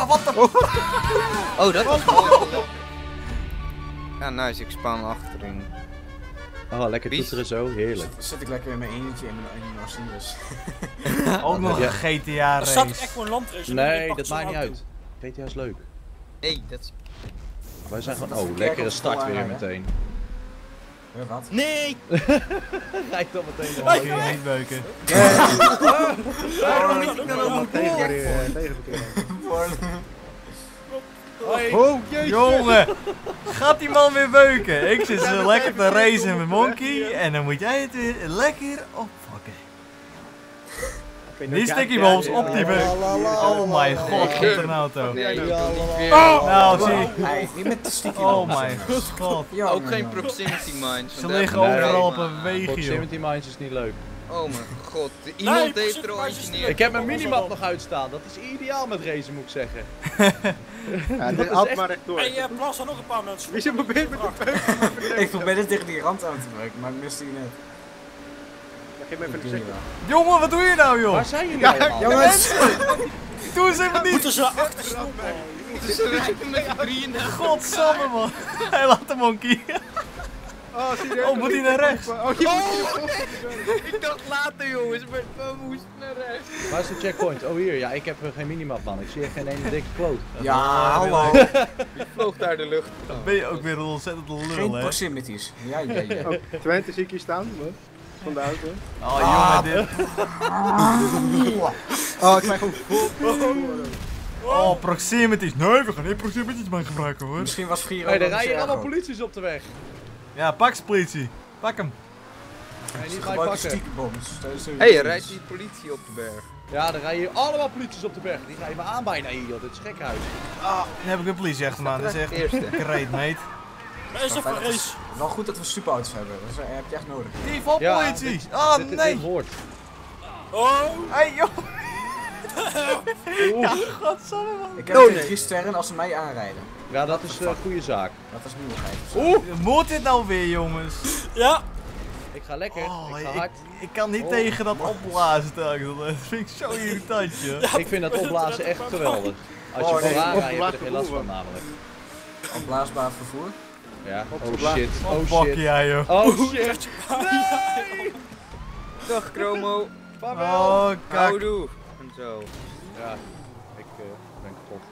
wat de... Oh, dat was mooi. Ja, nice, ik spawn achterin. Oh, lekker toeteren zo, heerlijk. Zit ik lekker in mijn eentje in mijn Mercedes. Ook nog een GTA Er staat race. echt voor een landrace. Nee, dat maakt niet uit. GTA is leuk. Nee, dat is... Wij zijn gewoon... Dat is Oh, een lekkere kerk start op weer aanrijden. meteen. Wat? Nee! Rijdt dan meteen de Mag je niet beuken. Waarom moet ik dan ook een Tegenverkeer. Oh, jeetje! Jongen, gaat die man weer beuken? Ik zit zo lekker te racen met Monkey en dan moet jij het weer lekker oppakken. Die sticky bombs op die bus. Oh mijn god, wat een auto. Nou, zie. Nee, niet met de sticky Oh bombs. mijn god. Ook geen proximity mines. Ze want liggen daar heb ik overal op problema. een wegje, joh. Proximity Mines is niet leuk. Oh mijn god, iemand Nee, heeft er al precies, eentje precies. neer. Ik heb mijn minimap nog uitstaan, dat is ideaal met racen moet ik zeggen. Ja, dit haalt maar recht door. Hey, Plas had nog een paar mensen. Wie is er probeert met de peuk? Ik probeerde tegen die rand aan te drukken, maar ik miste die net. Geef me even Ik een doe niet gezicht. wel. Jongen, wat doe je nou, joh? Waar zijn jullie allemaal? Jongens! Doe eens even niet. Moeten ze achter staan? Ze rijden met z'n drieën naar Godsamme, man. Hij laat de Monkey. Oh, serieus? Oh, moet hij naar rechts? Oh, je moet Ik dacht later jongens, maar we moesten naar rechts. Waar is de checkpoint? Oh hier, ja ik heb geen minimap man, ik zie echt geen ene dikke kloot. Ja, hallo. Wie vloog daar de lucht? Dan ben je ook weer een ontzettend Geen lul, hè? proximities. Ja. Oh, Twente zie ik hier staan. Wat? Van de auto. Oh, jongen, dit... Oh, ik krijg gewoon vol. Oh, proximities. Nee, we gaan geen proximities meer gebruiken, hoor. Misschien was 4 Hé, er rijden allemaal polities op de weg. Ja, pak ze, politie. Pak hem. Nee, niet mij Gebruik pakken. sticky bombs. Hé, hey, er rijdt die politie op de berg. Ja, er rijden hier allemaal polities op de berg. Die rijden me aan bijna hier joh, dit is gekhuis. Dan heb ik een politie achter me aan. Dat is echt Eerste. great, mate. Maar is dat voor een race? Wel goed dat we superauto's hebben, dat heb je echt nodig. Die van Ja, politie. Oh, Dit nee. hoort. Oh! Hey, joh. Ja, godsamme, man. Ik heb Oh, geen nee. 3 sterren als ze mij aanrijden. Ja, dat is een goede zaak. Dat is nieuwigheid. Moet dit nou weer, jongens? Ja! Ik ga lekker, Oh, ik ga hard. ik kan niet tegen dat opblazen telkens. Dat vind ik zo irritant, joh. Ik vind dat opblazen echt geweldig. Als je Oh, nee, vooraan rijdt, heb je er geen last opblazen van namelijk. Opblaasbaar vervoer. Ja, oh Opblazen. shit, Oh, oh fuck shit. ja, joh. Oh shit. Dag Chromo. Oh, kak. Houdoe. En zo. Ja, ik ben kapot.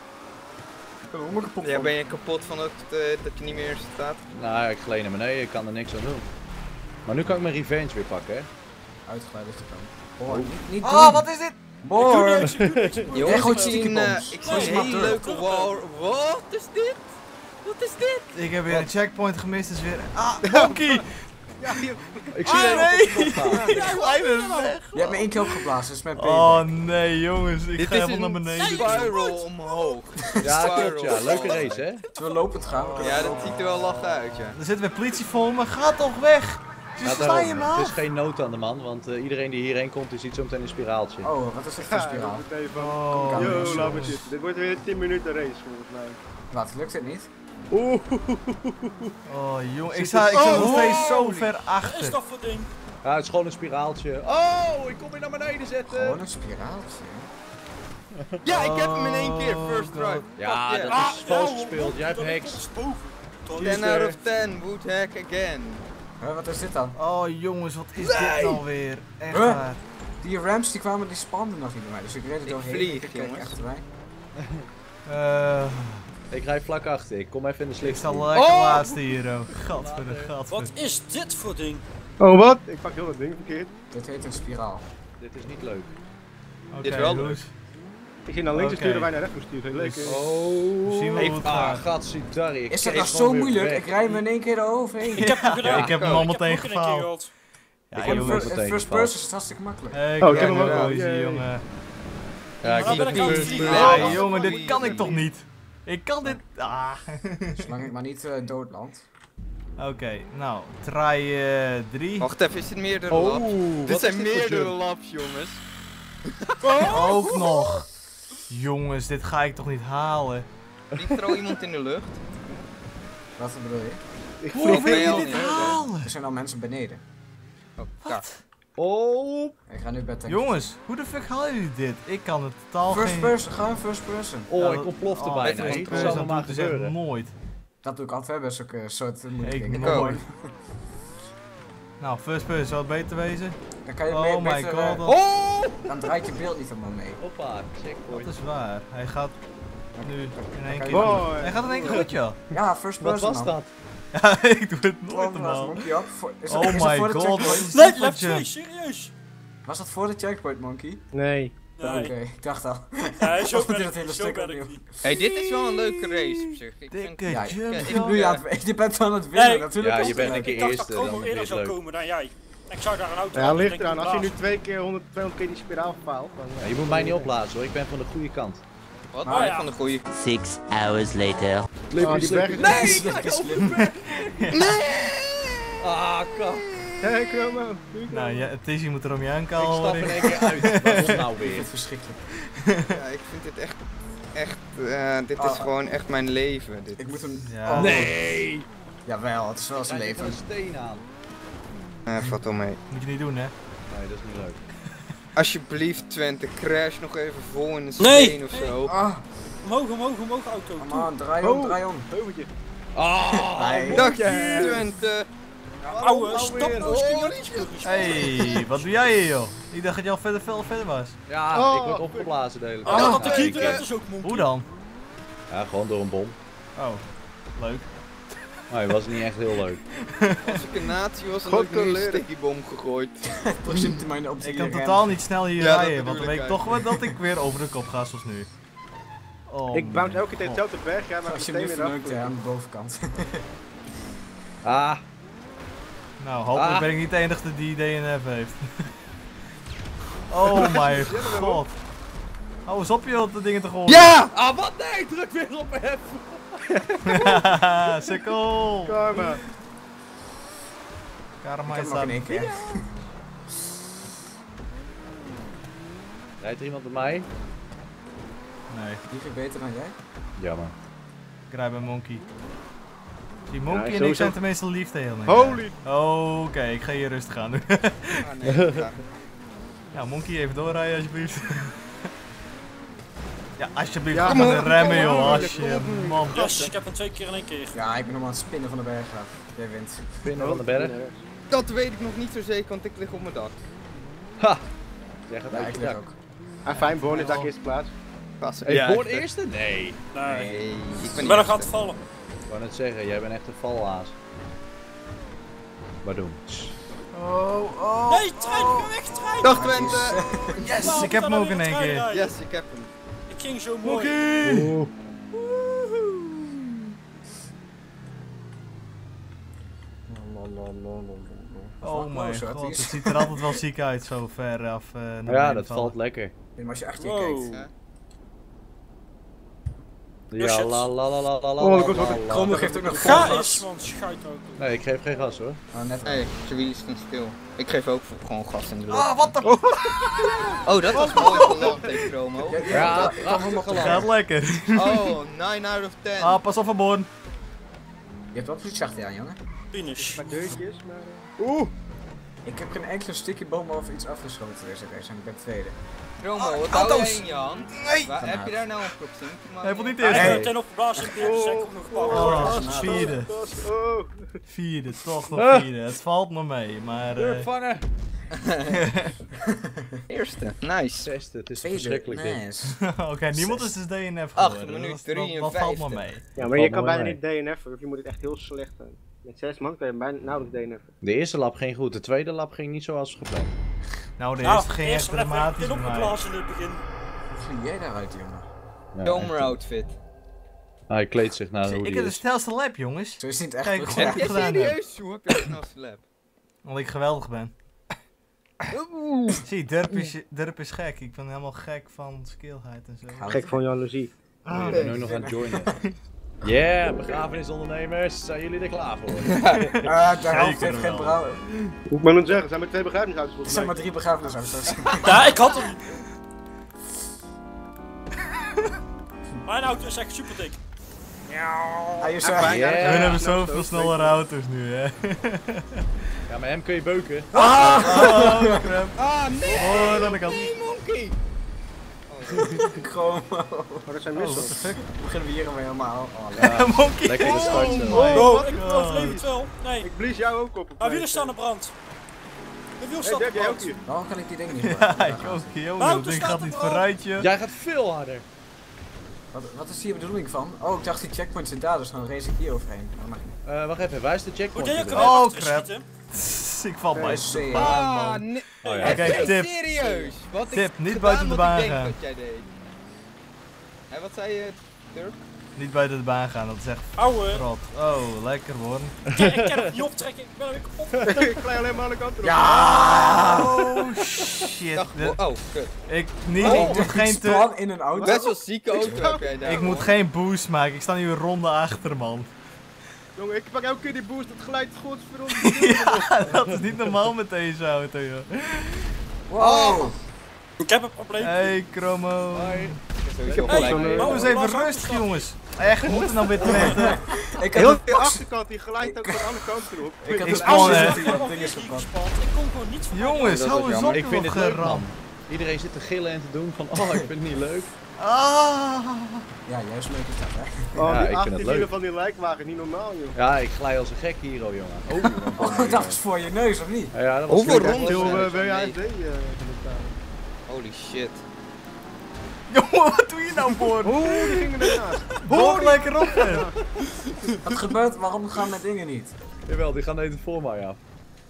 Ja, ben je kapot van dat je niet meer staat? Nou, ik gleed naar beneden, ik kan er niks aan doen. Maar nu kan ik mijn revenge weer pakken, hè? Uitgeleid is te komen. Boor, niet doen. Oh, wat is dit? Boor! Jongens, gooit ik zie sticky een, bombs. ik zie een hele leuke wall. Wat is dit? Wat is dit? Ik heb weer een checkpoint gemist, dus weer... Ah, Monkey! Ik zie Ah, er nee! op gaan. Ik glij er weg. Je hebt me 1 keer opgeblazen, dat is mijn Oh payback. nee, jongens. Ik Dit ga is helemaal naar beneden. een spiral omhoog. Ja, klopt ja. Leuke race, hè? Zullen we lopend gaan? Ja, dat ziet er wel lachen uit, ja. Er zit weer politie voor me. Ga toch weg! Ze Ja, slaan je daarom. me Het is af. geen nood aan de man, want iedereen die hierheen komt, die ziet zo meteen een spiraaltje. Oh, wat is dit voor Ja, spiraal? dat moet even. Oh, Yo, jongens. laat me zitten. Dit wordt weer een 10 minuten race volgens mij. Wat, lukt het niet? Oeh. oh jongen. Ik sta nog steeds zo ver Wat is achter. dat voor ding? Ja, het is gewoon een spiraaltje. Oh, ik kom weer naar beneden zetten. Gewoon een spiraaltje. Ja, ik heb hem in één keer, Oh, first try. Ja, Fuck dat yeah. is vals gespeeld. Jij hebt hacks. 10 out of 10, would hack again. Wat is dit dan? Oh jongens, wat is dit nou weer? Echt Huh? waar. Die Rams die kwamen, die spanden nog niet bij mij, dus ik reed er Ik doorheen. vlieg, Ik keek jongens. achterbij. Ik rijd vlak achter. Ik kom even in de Ik slik. sta lekker laatste hier, oh. Gadver, Wat gadver. is dit voor ding? Oh, wat? Ik pak heel dat ding verkeerd. Dit heet een spiraal. Dit is niet leuk. Dit is wel Oké, leuk. Loes. Ik ging naar links Oké. sturen, wij naar rechts moesten sturen. Leuk. Oh. Zien we hoe het gaat. Gadverdarrie. Ik Is dat kreeg nou gewoon zo weer moeilijk? weg. Ik rij me in één keer eroverheen. Ik heb hem gedaan. Ik heb hem ook. al Ik heb meteen ook in één keer gefaald. gehad. Ja, Ik heb jongens. meteen first gefaald. person, is het hartstikke makkelijk. Hey, Oh, ik heb kijk hem ook naar al. Rosie, Yay. jongen. Ja, ik Maar zie ben ik aan het het. vliegen? Ah, jongen, dit kan ik toch niet? Ik kan dit... Ah. Zolang ik maar niet doodland. Oké, nou, try 3. Wacht even, is dit meerdere Oh, laps? wat Dit is zijn dit voor meerdere jump? laps, jongens. Ook nog. Jongens, dit ga ik toch niet halen? Vliegt er al iemand in de lucht? Wat bedoel je? Ik Hoe vlieg wil je heel dit niet, halen? Er zijn al mensen beneden. Oh, kak. Oh! Ik ga nu bij tank. Jongens, hoe de fuck halen jullie dit? Ik kan het totaal First geen... person, gewoon first person. Oh, ik ontplofte bijna. dat Dat is zal dat me maar doet dus echt gebeuren. nooit. Dat doe ik altijd bij zulke soort moeilijke Ik dingen. nooit. Nou, first person zou het beter wezen. Dan kan je Oh mee my beter, god, dat, Oh! dan draait je beeld niet helemaal mee. Hoppa, checkpoint. dat is waar. Hij gaat nu in één keer... Mooi. Hij gaat in één keer goed, joh. Ja, first Wat person was dan. dat? Ja, ik doe het nooit Was normaal. Monkey op? Is Oh dat my voor de god, checkpoint? wat is Nee, dit lap voor 2, jump? serieus. Was dat voor de checkpoint, Monkey? Nee. Nee. Oké, ik dacht al. Nee, zo Of moet ben je ik dat hele niet, zo stuk ben ik opnieuw? niet. Hey, dit is wel een leuke race op zich. Ik vind... Dikke Ja, jump, ik Ik joh. bedoel, je bent aan het winnen, Nee. natuurlijk. Ja, was je het bent leuk. een keer Ik dacht eerste, dat Como dan eerder is zou leuk. komen dan jij. Ik zou daar een auto Ja, aan, ligt ik eraan. denk, Als je blaas. nu 2 keer 200 keer die spiraal faalt, dan... Ja, je moet mij niet opblazen hoor, ik ben van de goede kant. Wat? Oh, ja. Van de goeie. 6 hours later. Oh, die berg is... Nee! Slip is slip. Ah, kak. Hey, Chromo. Nou, ja, Tizzy moet er om je Ik aankal stap hoor in ik. één keer uit. Waarom nou Ik vind weer? het verschrikkelijk. Ja, ik vind dit echt, dit is gewoon echt mijn leven. Dit. Ik moet hem... Ja. Oh, Nee! Jawel, het is wel zijn Krijg je leven. van een steen aan. Valt wel mee. Moet je niet doen, hè? Nee, dat is niet leuk. Alsjeblieft Twente, crash nog even vol in de Nee. steen of zo. Ah, Omhoog, omhoog, omhoog, auto. come Toe. on, draai om, Oh. draai om. Heuveltje. Ah! Nee. Dag Twente. Ouwe, stop nou eens, kun je ook niet spelen. Hey, wat doe jij hier, joh? Ik dacht dat je al verder was. Ja, Oh. ik word opgeblazen de hele Ik tijd. dacht dat de Ja, keeper is ook monkey. Hoe dan? Ja, gewoon door een bom. Oh, leuk. Nee, was niet echt heel leuk. Als ik een nazi was, dan God had ik nu een leren. stickiebom gegooid. Precies mijn optie. Ik kan hier totaal niet snel hier Ja, dat rijden, want bedoel dan weet ik ik toch wel dat ik weer over de kop ga zoals nu. Oh, Ik bounce elke keer god. hetzelfde berg, ja, maar Als je meteen nu weer af. verneukt aan de bovenkant. Ah, Nou, hopelijk Ah. ben ik niet de enige die DNF heeft. Oh mijn god. Hou eens op joh, de dingen te gooien. Ja! ah wat? Nee, druk weer op F. Sikkel! Karma. Karma Ik is heb nog in aan. één keer. Rijdt er iemand bij mij? Nee, Die vind ik beter dan jij. Jammer. ik rij bij Monkey. Die Ja, Monkey en ik sowieso. zijn tenminste lief tegen elkaar. Holy. Oké, ik ga hier rustig aan doen. Ah, nee, ja. Ja, Monkey even doorrijden alsjeblieft. Ja, alsjeblieft, Ja, kom met kom de op, remmen kom op, joh, kom op. als je man. Yes, ik heb hem 2 keer in 1 keer. Ja, ik ben nog aan het spinnen van de berg af. Jij wint. Binnen van de berg. Dat weet ik nog niet zo zeker, want ik lig op mijn dak. Ha! Jij gaat Ja, uit ik je lig dak. ook. Ah, fijn, bonus, dak eerste plaats. Passen. Hey, voor het eerste? Nee. Nee. Nee, ik Ik ben ben nog niet aan het vallen. Ik wou net zeggen, jij bent echt een valhaas. Waar doen? Oh. Nee, trein, ga weg, trein! Dag Twente! Yes, Waarom ik heb hem zou ook in er één weer een keer. trein rijden? Yes, ik heb hem. Ik ging zo mooi. Oeh. Oh mijn zo, god, het het is. ziet er altijd wel ziek uit zo ver af. naar Ja, beneden dat vallen. valt lekker. Maar als je achter je Wow. kijkt. Ja. Ja, shit. la la la la la la Oh, ik word la, ook- la. Kromme geeft ook nog Ga vol eens, gas. man, schuit ook. Nee, ik geef geen gas hoor. Oh, net wel. Hey, zijn wielen staan stil. Ik geef ook gewoon gas in de lucht. Ah, wat de Oh, dat was mooi geland, hè, Chromo. Ja, ik kan helemaal gaat lekker. Oh, 9 out of 10. Ah, pas op van Born. Je hebt wel iets achter je, jongen. Finish. Maar deurtjes, maar... Ik heb geen enkele stukje boom of iets afgeschoten deze race en ik ben tweede. Chromo, wat hou jij in je hand? Nee! Waar, heb je daar nou een proximity gemaakt? Hij vond niet Hij eerst. is Nee. meteen opgeblazen in de eerste sec ook nog gepakt. Oh, Ja, vierde. Oh. Vierde, toch nog vierde. Het valt nog mee, maar... Deur vangen! Eerste, nice. Zesde, het is Tweede, verschrikkelijk dit. nice. Oké, niemand is dus DNF 8 geworden. minuut Dat valt maar 53. mee. Ja, maar je Valt kan mooi bijna mee. niet DNF, of je moet het echt heel slecht zijn. Met 6 man kan je bijna nauwelijks DNF. De eerste lap ging goed, de tweede lap ging niet zoals gepland. Nou, de Nou, eerste ging echt eerst even dramatisch meteen bij mij. opgeblazen in het begin. Hoe ging jij daaruit, jongen? Ja, Zomer echt. outfit. Hij kleedt zich naar Zie, hoe ik die heb de is. snelste lap, jongens. Zo is het niet echt. Kijk, goed. goed. Ja. Goed Is gedaan, serieus, hoe heb je een snelste lap? Omdat ik geweldig ben. Zie, Durp is gek. Ik ben helemaal gek van skillheid en zo. hou Gek van jaloezie. Je bent nu nog aan het joinen. Yeah, begrafenisondernemers, zijn jullie er klaar voor? Ah, de helft Zeker heeft geen wel. brouw. Moet ik maar niet zeggen, er zijn maar 2 begrafenisauto's Er volgens zijn mij. maar 3 begrafenisauto's. Ja, ik had hem. Mijn auto is echt super dik. Hij is Ah, fijn. Yeah. We hebben Ja, zoveel snellere auto's nu, hè. Ja, maar hem kun je beuken. Oh, crap. Ah, nee! Oh, dan kan Nee, monkey! Chromo. Maar dat zijn Oh, what missiles. the fuck? Beginnen we hier weer helemaal. Oh, lekker. Monkey. Lekker de start zo. Oh, ik overleef het wel. Nee. Ik blies jou ook op. Maar wielen staan in brand. De wiel Hey, staat in Dirk, jij ook brand. hier. Waarom kan ik die ding niet Ja, gebruiken? ik ook. Yo, Nou, dat ding staat gaat er niet brand. vooruit, joh. Jij gaat veel harder. Wat is hier de bedoeling van? Oh, ik dacht die checkpoint zit daar, dus dan race ik hier overheen. Dat mag niet. Wacht even, waar is de Hoe checkpoint? deed je ook überhaupt? alweer Oh, achter crap. schieten? Ik val bij C. de baan, Ah, man. nee. Oh ja. Oké, tip. Serieus? Wat Tip, ik niet gedaan buiten de wat baan ik denk gaan. dat jij deed. En wat zei je, Dirk? Niet buiten de baan gaan, dat is echt Ouwe, rot. Oh, lekker hoor. ik kan het niet optrekken. Ik ben er weer kapot. Ik glij alleen maar aan de kant erop. Ja! Oh shit. Dag, oh, kut. Ik Oh, moet geen te... Spawn in een auto. Best wel zieke auto heb jij daar. Ik moet hoor. geen boost maken, ik sta nu een ronde achter, man. Jongen, ik pak elke keer die boost, het glijdt godverdomme. Ja, dat is niet normaal met deze auto, joh. Wow. Ik heb een probleem. Hey, Chromo. Sowieso Ik heb gelijk ook zo'n, mee. Oh, eens even rustig, jongens. Echt, we moeten nou weer treden. Ik heb Heel een die achterkant, die glijdt ook van de andere kant erop. Ik heb Ik een spawn, hè. die dat ding is gepakt. Ik kom gewoon niet van. Jongens, dat hou is eens jammer. op, Ik vind joh, het leuk, man. geram. Iedereen zit te gillen en te doen van, oh, ik vind het niet leuk. Ah. Ja, juist leuk is dat, hè? Oh, Ja, die ik vind het achterwielen leuk. van die lijkwagen, niet normaal, joh. Ja, ik glij als een gek hier, oh jongen. Oh, Oh, dat was voor je neus, of niet? ja, dat was Hoeveel leuk. rondes Veel zijn er wil zo jij mee? betalen. Holy shit. Jongen, wat doe je nou voor? Oeh, die gingen ernaast. Boor lekker op, hè. Wat gebeurt? Waarom gaan mijn dingen niet? Jawel, die gaan even voor mij af.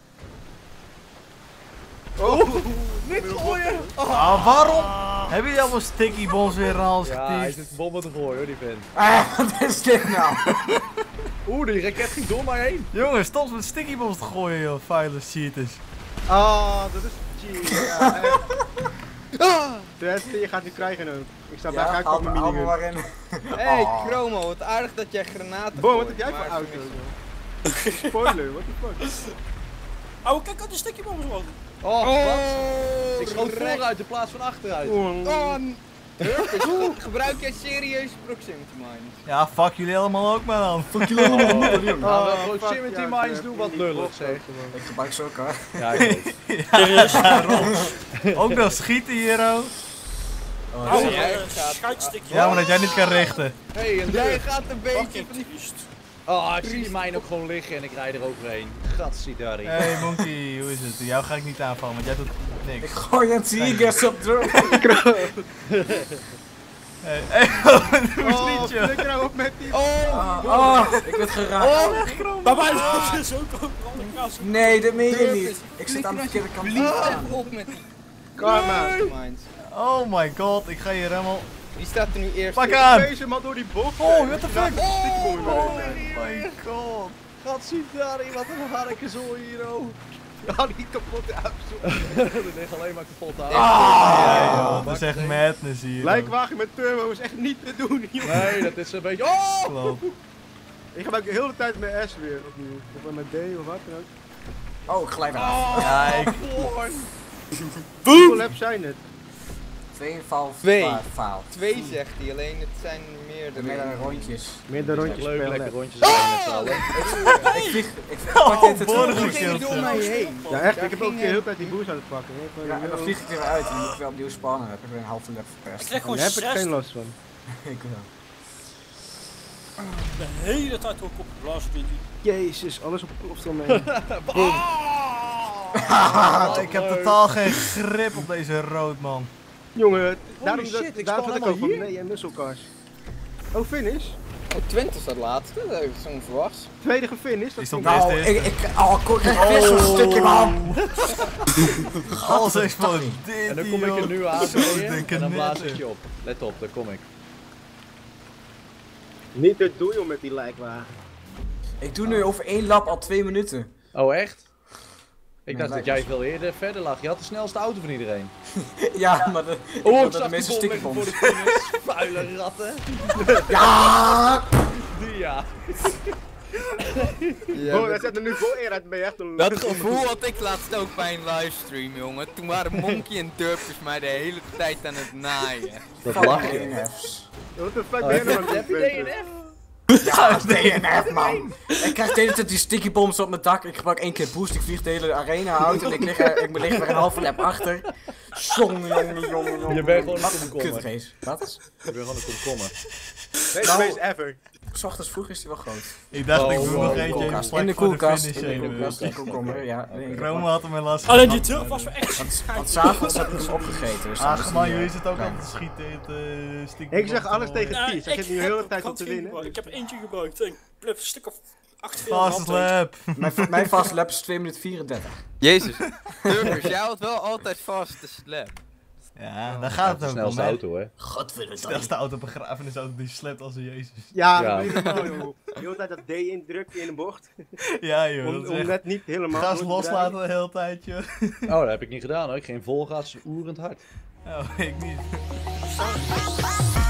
Oh, Niet gooien! Ah, waarom? Hebben jullie allemaal sticky bombs weer aan alles Ja, hij getiefd? zit bommen te gooien hoor, die vent. Wat is dit nou? Oeh, die raket ging door mij heen. Jongens, stop met sticky bombs te gooien, joh. Vuile cheaters. Ah, dat is cheat. Ja, echt. Je gaat die krijgen ook. Ik sta bij Ja, elkaar haal op me mijn allemaal minigun. maar in. Hey, Chromo, wat aardig dat jij granaten Bo, wat gooit, heb jij voor maar auto? tenminste- joh? Spoiler, what the fuck? Ouwe, kijk aan die stukje boven gewoon. Oh, wat? Ik schoot correct. vooruit in plaats van achteruit. Oh, Dirk, gebruik jij serieus proximity mines? Ja, fuck jullie allemaal ook maar dan. Fuck Nou, Oh, fuck, proximity ja, mines ik doen heb wat lullig zeg. Ik gebruik ze ook, hè? Ja, ik weet. Serieus? Ook nog schieten hier, oh. Ouwe, Ja, ik ga- scheidstickje. Ja, maar dat jij niet kan richten. Hey, en Jij gaat een beetje Fucking van die... triest. Oh, ik zie die mijn ook gewoon liggen en ik rijd er overheen. Gatsiedari. Hey Monkey, hoe is het? Jou ga ik niet aanvallen, want jij doet Ik niks. gooi een Tigers op drone. Hey, doe eens Oh, niet, joh. flikker nou op met die... Oh, ik werd geraakt. Maar mij is ook overal een kast. Nee, dat meen je Dirk, niet. Ik zit aan de verkeerde kant. Blief op met die Karma. mines. Oh my god, ik ga hier helemaal... Wie staat er nu eerst? Pak aan! Deze man door die bocht. Oh, what the fuck? Oh, my god. Gatsiedari, wat een harkenzooi hier, oh. Ja, die kapotte auto. Er ligt alleen maar kapot aan. Ja, joh, dat is echt madness hier. Lijkwagen met turbo is echt niet te doen, joh. Nee, dat is een beetje... Oh! Klopt. Ik gebruik de hele tijd mijn S weer opnieuw. Of met D of wat dan ook. Oh, ik glij weer af. Ja, ik... Hoeveel laps zijn het? 2 faal. Twee. Faal. 2 zegt hij, alleen het zijn De meerdere. meerdere rondjes. Meerdere rondjes Leuk, per lekker lap. rondjes rijden met z'n allen. Ik pak dit Borg terug. gekild. door mij heen. Ja, echt. Daar Ik heb ook ging de hele tijd die boost aan het pakken. Ja, en dan vlieg ik er weer uit en dan moet ik weer opnieuw spannen. Dan heb ik weer een halve lap Ik verpest. krijg gewoon Daar heb ik geen 6 last van. Ik wel. de hele tijd door kop geblazen door die. Jezus, alles op ploft ermee. Ik heb totaal geen grip op deze rood, man. Jongen, daarom shit, ik daarom spawn zat ik ook helemaal van nee en musselcars. Oh, finish? Oh, Twente staat laatste, dat heb ik zo onverwachts. Tweede gefinish. Dat Is dat vond ik- best? Oh, kort, ik vis een stukje man. Alles explodeert. En dan kom ik er nu aan de en dan blaas ik knetter. je op. Let op, daar kom ik. Niet dit doe je met die lijkwagen. Ik doe nu over 1 lap al 2 minuten. Oh, echt? Ik Nee, dacht dat lijkt jij me. veel eerder verder lag. Je had de snelste auto van iedereen. Ja, maar de, ik Oh, wilde ik de zag die meeste bom liggen voor stickerbombs. de finish. Vuile ratten. Ja! Die ja. Ja, Oh, hij zet er nu vol eer uit, ben je echt een dat gevoel had ik laatst ook bij een livestream, jongen. Toen waren Monkey en Durpers mij de hele tijd aan het naaien. Dat Fuck lach je. DNF's. Wat de fuck Oh, ben je nou aan heb het je doen? DNF? Ja, DNF man. Ik krijg de hele tijd die sticky bombs op mijn dak. Ik gebruik 1 keer boost, ik vlieg de hele arena uit en ik lig er een halve lap achter. Jongen. Je bent gewoon een Wat een komkommer. kutrace. Wat? Je bent gewoon een komkommer. Beste race ever. 's Ochtends vroeg is die wel groot. Ik dacht, ik Oh, doe oh, nog oh, eentje even Koelkast. vlak In de voor koelkast. finish In de even. koelkast. Die komkommer, ja. Chrome had hem helaas Alleen die turf was wel echt Want schijt. s'avonds heb ik hem opgegeten. Dus dan is Ach man, die, jullie zitten ook klein. altijd te schieten. Het stikt Ik zeg alles tegen Ja, Ties. Hij zit nu de hele tijd om te winnen. Ik heb er eentje gebruikt. Ik blijf een stuk of 8 Fast lap. Mijn fast lap is 2 minuten 34. Jezus. Turkers, jij houdt wel altijd vast de slap. Ja, daar gaat De het ook om, snelste hè. auto, hè. De snelste auto begrafenisauto die slept als een jezus. Ja, Ja. dat weet ik wel, joh. De hele tijd dat D indrukken in de bocht. Ja joh, dat Om is echt net niet helemaal gas goed te loslaten de hele tijd joh. Oh, dat heb ik niet gedaan hoor. Ik ging vol gas oerend hard. Oh, ik niet. Staan.